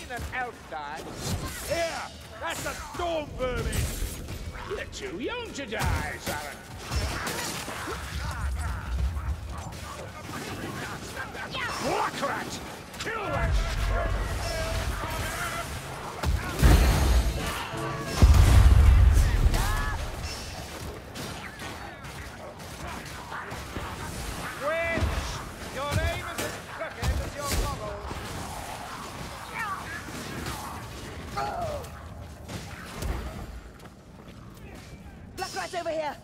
seen an elf die. Here! That's a storm vermin! You're too young to die, Saren. Black rat! Kill that! Your aim is as crooked as your goggles. Black rat's over here!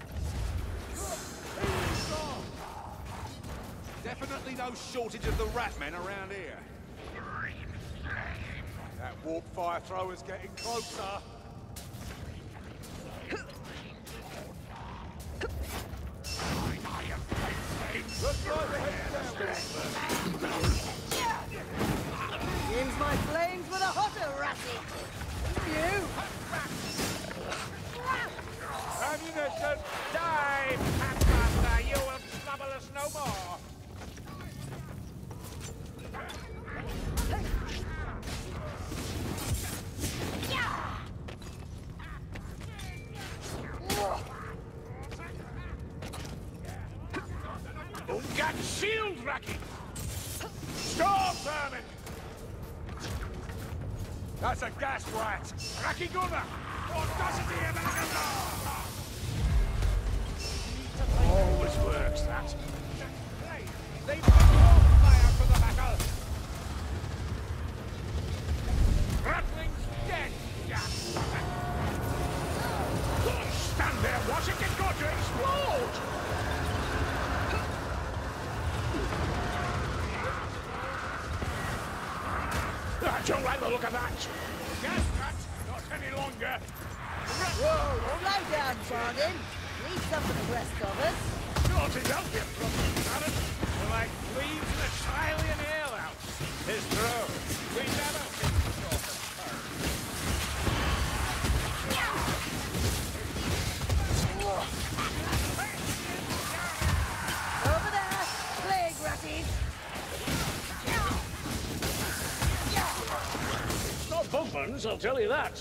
Definitely no shortage of the rat men around here. That warp fire thrower's getting closer. Looks like the head's down. Use my flames for the hotter, ratty! You! Ammunition! Die, Pathmaster! You will trouble us no more! Got shield racket! Storm vermin! That's a gas rat! Racky gunner! Audacity of an always works, that. They've got fire for the battle! Ratling's dead, Jack! Stand there, watch it get going to explode! I don't like the look of that! Gas rat, not any longer! Whoa, slow down, Bardin. Need some for the rest of us. Sure to help you, Baron. We're like leaves in a Chilean alehouse. It's true. We never think short of Over there! Plague ratties! not bug buns, I'll tell you that.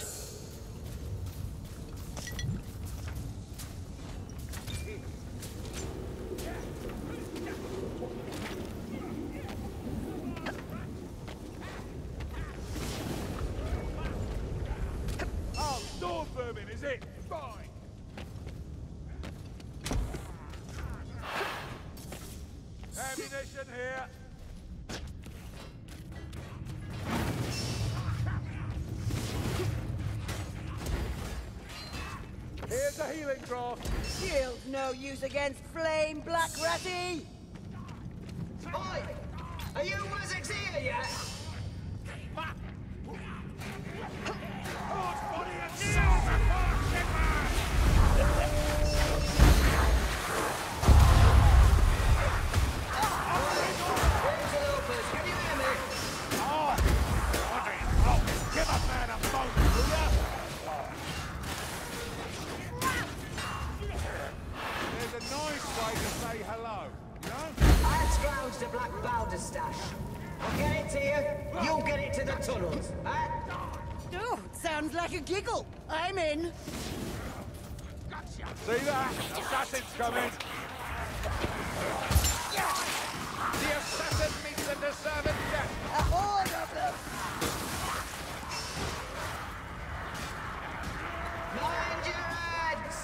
Oh, storm vermin, is it? Fine. Ammunition here. Here's a healing draft. Shield's no use against flame, Black Ratty! Oi! Are you Wizards here yet? Horse body and silver Interlopers, can you hear me? Oh, give a man a moment, will ya? There's a nice way to say hello, you know? I scrounged a black Balderstash. I'll get it to you, you'll get it to the tunnels, eh? Oh, sounds like a giggle. I'm in. See that? Assassin's coming. The assassin meets the deserved death. A horde of them! Mind your heads!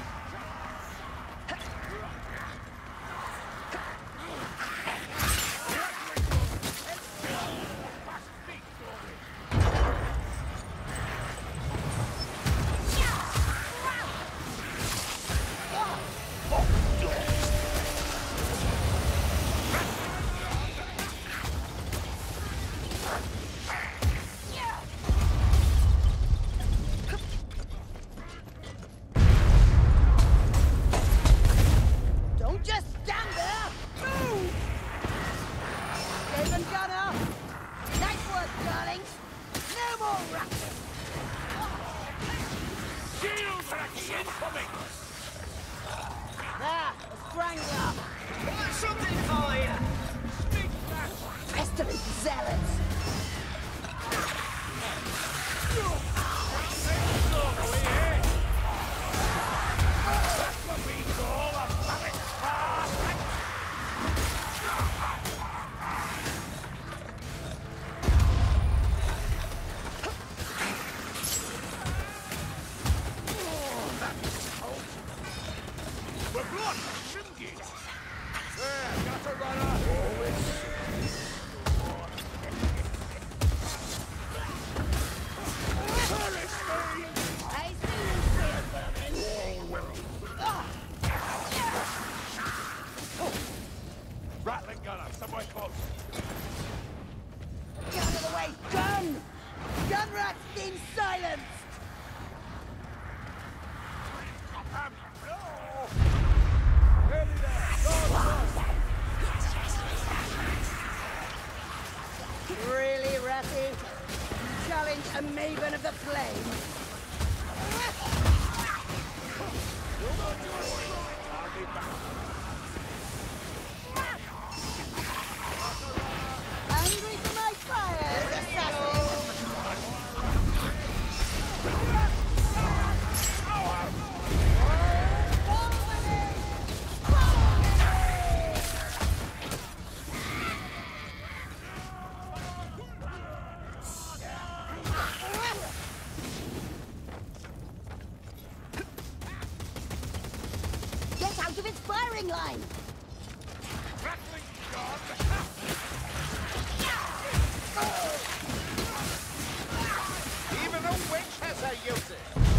Don't just stand there! Move! Raven Gunner! Nice work, darlings! No more rats! Shield Racky incoming! There, a strangler! Got something for you! Speak that! Pestilent zealots! Rattling gunner, somewhere close. Get out of the way, gun! Gun rat's been silenced! Ready there. Really, Ratty? Challenge a maven of the flame? Angry for my fire, assassin! Get out of its firing line! Rattling gun. Even a witch has her uses.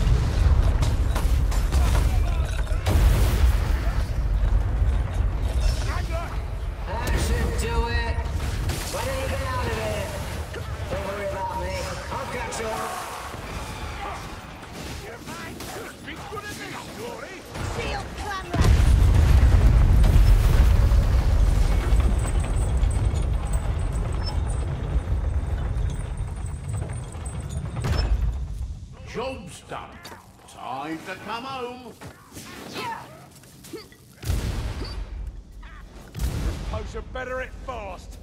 That should do it. Why don't you get out of here? Don't worry about me. I'll catch up. You might just be good at this story. Shield clan rat! Job's done. Time to come home. Suppose you better it fast.